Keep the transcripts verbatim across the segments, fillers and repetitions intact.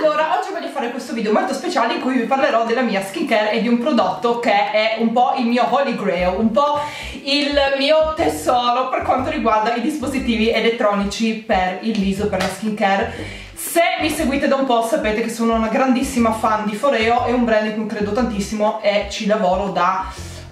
Allora, oggi voglio fare questo video molto speciale in cui vi parlerò della mia skincare e di un prodotto che è un po' il mio holy grail, un po' il mio tesoro per quanto riguarda i dispositivi elettronici per il viso, per la skincare. Se mi seguite da un po' sapete che sono una grandissima fan di Foreo, è un brand in cui credo tantissimo e ci lavoro da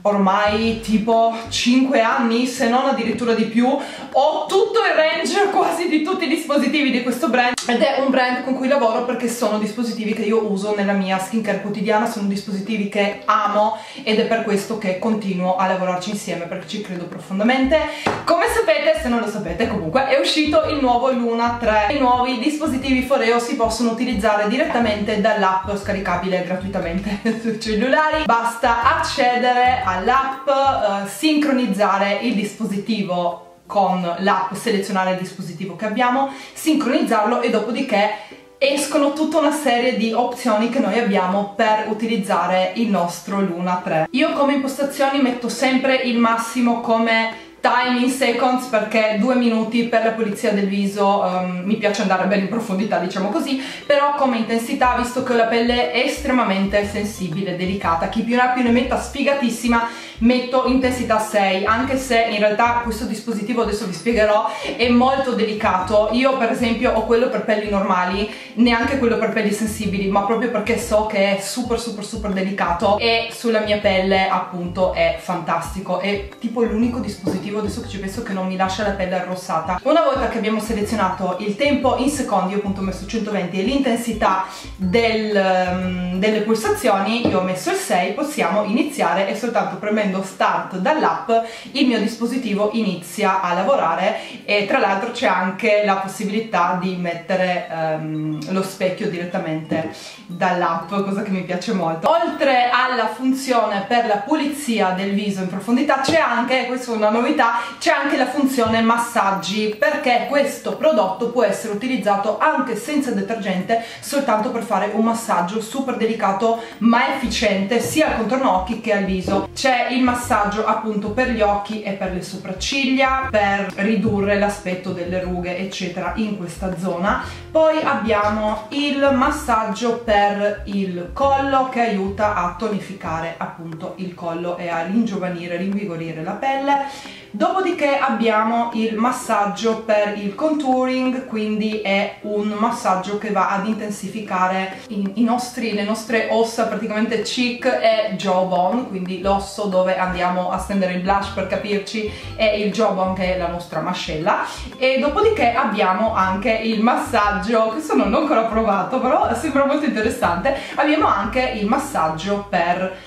ormai tipo cinque anni, se non addirittura di più. Ho tutto il range quasi di tutti i dispositivi di questo brand ed è un brand con cui lavoro perché sono dispositivi che io uso nella mia skincare quotidiana, sono dispositivi che amo ed è per questo che continuo a lavorarci insieme, perché ci credo profondamente. Come sapete, se non lo sapete comunque, è uscito il nuovo Luna tre. I nuovi dispositivi Foreo si possono utilizzare direttamente dall'app scaricabile gratuitamente sui cellulari. Basta accedere all'app, eh, sincronizzare il dispositivo con l'app, selezionare il dispositivo che abbiamo, sincronizzarlo e dopodiché escono tutta una serie di opzioni che noi abbiamo per utilizzare il nostro Luna tre. Io come impostazioni metto sempre il massimo come time in seconds, perché due minuti per la pulizia del viso um, mi piace andare bene in profondità, diciamo così, però come intensità, visto che ho la pelle è estremamente sensibile, delicata, chi più ne ha più ne metta, sfigatissima, metto intensità sei, anche se in realtà questo dispositivo, adesso vi spiegherò, è molto delicato. Io per esempio ho quello per pelli normali, neanche quello per pelli sensibili, ma proprio perché so che è super super super delicato e sulla mia pelle appunto è fantastico, è tipo l'unico dispositivo, adesso che ci penso, che non mi lascia la pelle arrossata. Una volta che abbiamo selezionato il tempo in secondi, io appunto ho messo centoventi, e l'intensità del, um, delle pulsazioni io ho messo il sei, possiamo iniziare e soltanto premendo start dall'app il mio dispositivo inizia a lavorare. E tra l'altro c'è anche la possibilità di mettere um, lo specchio direttamente dall'app, cosa che mi piace molto. Oltre alla funzione per la pulizia del viso in profondità c'è anche, questa è una novità, c'è anche la funzione massaggi, perché questo prodotto può essere utilizzato anche senza detergente, soltanto per fare un massaggio super delicato ma efficiente sia al contorno occhi che al viso. C'è il massaggio appunto per gli occhi e per le sopracciglia, per ridurre l'aspetto delle rughe eccetera in questa zona. Poi abbiamo il massaggio per il collo, che aiuta a tonificare appunto il collo e a ringiovanire, rinvigorire la pelle. Dopodiché abbiamo il massaggio per il contouring, quindi è un massaggio che va ad intensificare i, i nostri, le nostre ossa, praticamente cheek e jawbone, quindi l'osso dove andiamo a stendere il blush per capirci, e il jawbone che è la nostra mascella. E dopodiché abbiamo anche il massaggio, questo non l'ho ancora provato però sembra molto interessante, abbiamo anche il massaggio per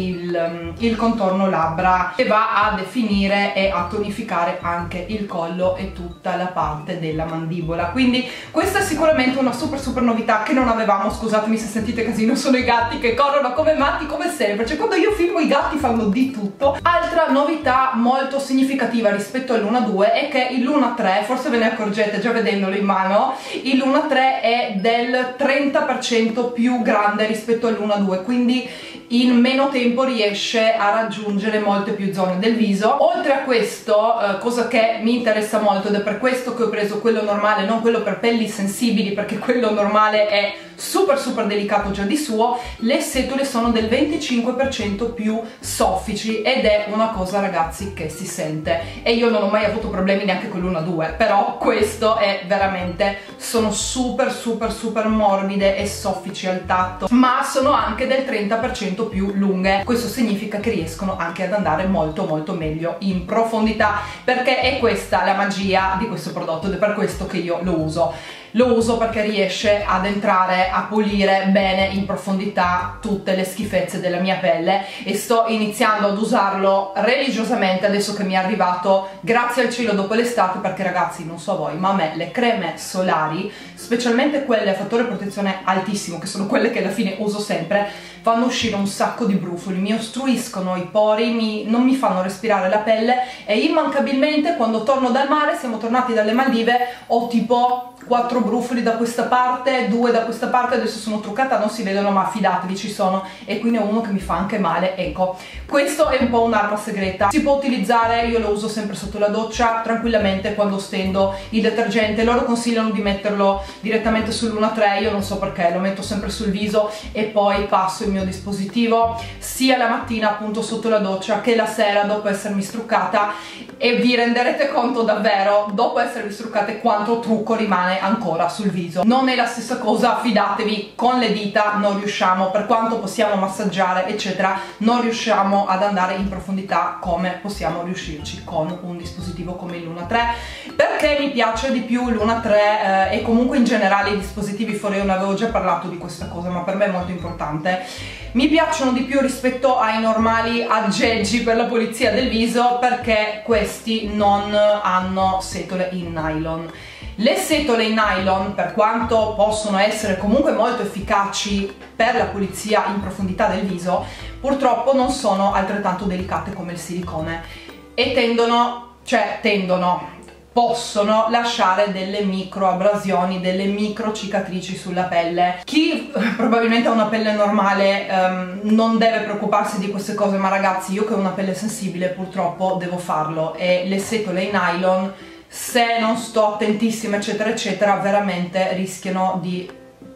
Il, il contorno labbra, che va a definire e a tonificare anche il collo e tutta la parte della mandibola. Quindi questa è sicuramente una super super novità che non avevamo. Scusatemi se sentite casino, sono i gatti che corrono come matti come sempre, cioè quando io filmo i gatti fanno di tutto. Altra novità molto significativa rispetto al Luna due è che il Luna tre, forse ve ne accorgete già vedendolo in mano, il Luna tre è del trenta per cento più grande rispetto al Luna due, quindi in meno tempo riesce a raggiungere molte più zone del viso. Oltre a questo, eh, cosa che mi interessa molto, ed è per questo che ho preso quello normale, non quello per pelli sensibili, perché quello normale è super super delicato già di suo, le setole sono del venticinque per cento più soffici ed è una cosa, ragazzi, che si sente. E io non ho mai avuto problemi neanche con l'Una due, però questo è veramente, sono super super super morbide e soffici al tatto, ma sono anche del trenta per cento più lunghe. Questo significa che riescono anche ad andare molto molto meglio in profondità, perché è questa la magia di questo prodotto ed è per questo che io lo uso. Lo uso perché riesce ad entrare a pulire bene in profondità tutte le schifezze della mia pelle, e sto iniziando ad usarlo religiosamente adesso che mi è arrivato, grazie al cielo, dopo l'estate, perché ragazzi, non so voi, ma a me le creme solari, specialmente quelle a fattore protezione altissimo, che sono quelle che alla fine uso sempre, fanno uscire un sacco di brufoli, mi ostruiscono i pori, mi, non mi fanno respirare la pelle, e immancabilmente quando torno dal mare, siamo tornati dalle Maldive, ho tipo quattro brufoli da questa parte, due da questa parte, adesso sono truccata, non si vedono ma fidatevi ci sono, e qui ne ho uno che mi fa anche male, ecco. Questo è un po' un'arma segreta, si può utilizzare, io lo uso sempre sotto la doccia tranquillamente quando stendo il detergente. Loro consigliano di metterlo direttamente sull'uno tre, io non so perché, lo metto sempre sul viso e poi passo il mio dispositivo sia la mattina appunto sotto la doccia che la sera dopo essermi struccata, e vi renderete conto davvero dopo esservi struccate quanto trucco rimane ancora sul viso. Non è la stessa cosa, fidatevi, con le dita non riusciamo, per quanto possiamo massaggiare eccetera, non riusciamo ad andare in profondità come possiamo riuscirci con un dispositivo come il Luna tre. Perché mi piace di più il Luna tre eh, e comunque in generale i dispositivi Foreo, ne avevo già parlato di questa cosa ma per me è molto importante, mi piacciono di più rispetto ai normali aggeggi per la pulizia del viso, perché questi non hanno setole in nylon. Le setole in nylon, per quanto possono essere comunque molto efficaci per la pulizia in profondità del viso, purtroppo non sono altrettanto delicate come il silicone e tendono, cioè tendono, possono lasciare delle micro abrasioni, delle micro cicatrici sulla pelle. Chi probabilmente ha una pelle normale um, non deve preoccuparsi di queste cose, ma ragazzi, io che ho una pelle sensibile purtroppo devo farlo, e le setole in nylon, se non sto attentissima eccetera eccetera, veramente rischiano di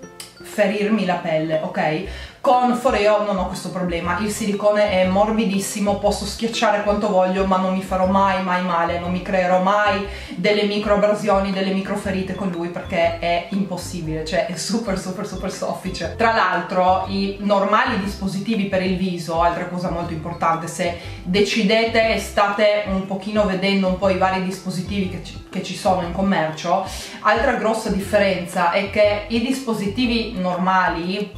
ferirmi la pelle, ok? Con Foreo non ho questo problema, il silicone è morbidissimo, posso schiacciare quanto voglio ma non mi farò mai mai male, non mi creerò mai delle micro abrasioni, delle micro ferite con lui, perché è impossibile, cioè è super super super soffice. Tra l'altro i normali dispositivi per il viso, altra cosa molto importante, se decidete e state un pochino vedendo un po' i vari dispositivi che ci, che ci sono in commercio, altra grossa differenza è che i dispositivi normali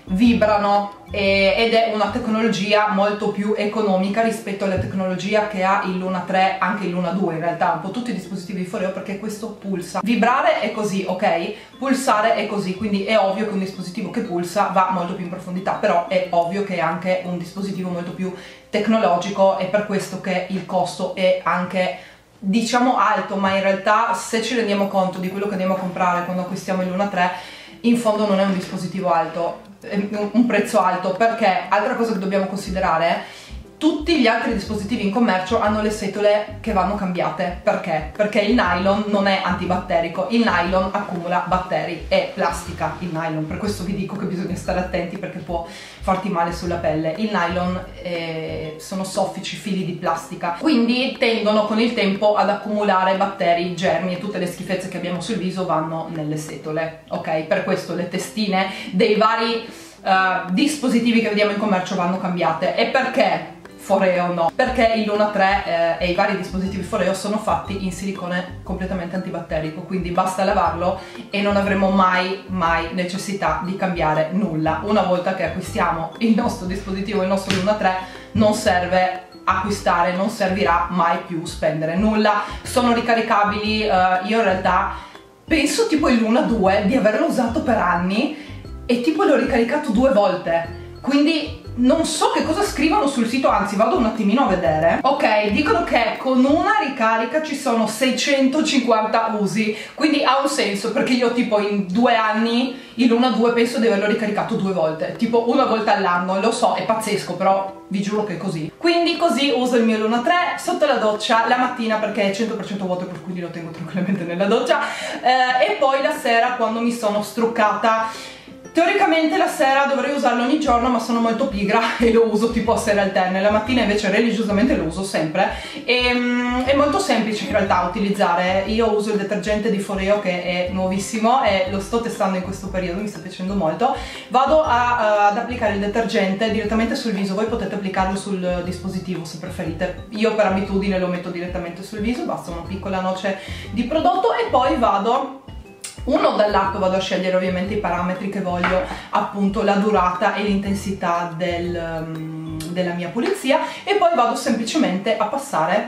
vibrano e, ed è una tecnologia molto più economica rispetto alla tecnologia che ha il Luna tre, anche il Luna due in realtà, un po' tutti i dispositivi di Foreo, perché questo pulsa. Vibrare è così, ok? Pulsare è così, quindi è ovvio che un dispositivo che pulsa va molto più in profondità, però è ovvio che è anche un dispositivo molto più tecnologico, e per questo che il costo è anche, diciamo, alto, ma in realtà se ci rendiamo conto di quello che andiamo a comprare quando acquistiamo il Luna tre, in fondo non è un dispositivo alto, un prezzo alto, perché altra cosa che dobbiamo considerare, tutti gli altri dispositivi in commercio hanno le setole che vanno cambiate. Perché? Perché il nylon non è antibatterico, il nylon accumula batteri, è plastica il nylon, per questo vi dico che bisogna stare attenti perché può farti male sulla pelle. Il nylon è, sono soffici fili di plastica, quindi tendono con il tempo ad accumulare batteri, germi, e tutte le schifezze che abbiamo sul viso vanno nelle setole, ok? Per questo le testine dei vari uh, dispositivi che vediamo in commercio vanno cambiate. E perché Foreo no? Perché il Luna tre eh, e i vari dispositivi Foreo sono fatti in silicone completamente antibatterico, quindi basta lavarlo e non avremo mai mai necessità di cambiare nulla. Una volta che acquistiamo il nostro dispositivo, il nostro Luna tre, non serve acquistare, non servirà mai più spendere nulla. Sono ricaricabili, eh, io in realtà penso tipo il Luna due di averlo usato per anni e tipo l'ho ricaricato due volte, quindi non so che cosa scrivono sul sito, anzi vado un attimino a vedere. Ok, dicono che con una ricarica ci sono seicentocinquanta usi, quindi ha un senso, perché io tipo in due anni il Luna due penso di averlo ricaricato due volte, tipo una volta all'anno. Lo so, è pazzesco, però vi giuro che è così. Quindi così uso il mio Luna tre sotto la doccia la mattina, perché è cento per cento waterproof, quindi lo tengo tranquillamente nella doccia, eh, e poi la sera quando mi sono struccata. Teoricamente la sera dovrei usarlo ogni giorno, ma sono molto pigra e lo uso tipo a sere alterne. La mattina invece religiosamente lo uso sempre, e um, è molto semplice in realtà utilizzare. Io uso il detergente di Foreo che è nuovissimo e lo sto testando in questo periodo, mi sta piacendo molto. Vado a, uh, ad applicare il detergente direttamente sul viso, voi potete applicarlo sul dispositivo se preferite. Io per abitudine lo metto direttamente sul viso, basta una piccola noce di prodotto, e poi vado... Uno, dall'app vado a scegliere ovviamente i parametri che voglio, appunto la durata e l'intensità del, um, della mia pulizia, e poi vado semplicemente a passare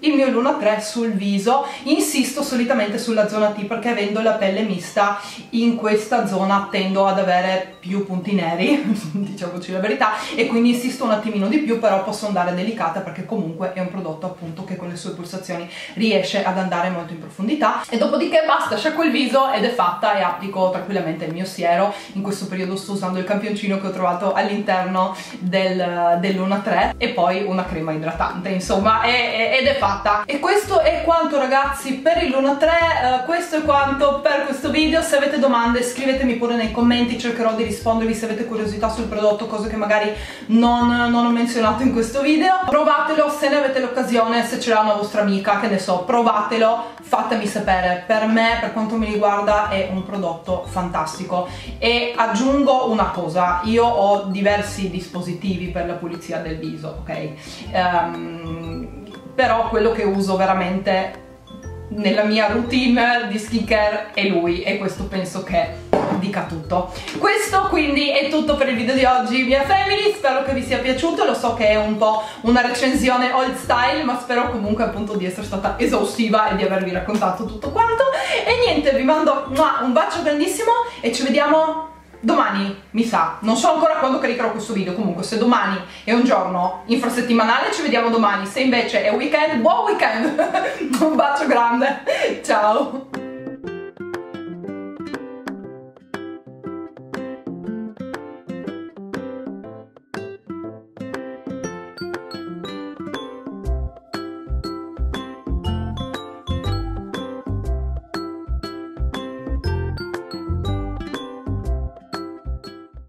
il mio Luna tre sul viso. Insisto solitamente sulla zona T perché avendo la pelle mista in questa zona tendo ad avere più punti neri, diciamoci la verità, e quindi insisto un attimino di più, però posso andare delicata perché comunque è un prodotto appunto che con le sue pulsazioni riesce ad andare molto in profondità. E dopodiché basta, sciacquo il viso ed è fatta e applico tranquillamente il mio siero. In questo periodo sto usando il campioncino che ho trovato all'interno del, del Luna tre e poi una crema idratante, insomma, è, è, ed è fatta. E questo è quanto, ragazzi, per il Luna tre. Uh, questo è quanto per questo video. Se avete domande scrivetemi pure nei commenti, cercherò di rispondervi se avete curiosità sul prodotto, cose che magari non, non ho menzionato in questo video. Provatelo se ne avete l'occasione, se ce l'ha una vostra amica, che ne so, provatelo, fatemi sapere. Per me, per quanto mi riguarda, è un prodotto fantastico. E aggiungo una cosa, io ho diversi dispositivi per la pulizia del viso, ok? Um, però quello che uso veramente nella mia routine di skincare è lui, e questo penso che dica tutto. Questo quindi è tutto per il video di oggi, mia family. Spero che vi sia piaciuto. Lo so che è un po' una recensione old style, ma spero comunque appunto di essere stata esaustiva e di avervi raccontato tutto quanto. E niente, vi mando un bacio grandissimo e ci vediamo domani, mi sa. Non so ancora quando caricherò questo video. Comunque, se domani è un giorno infrasettimanale, ci vediamo domani. Se invece è weekend, buon weekend. Un bacio grande, ciao.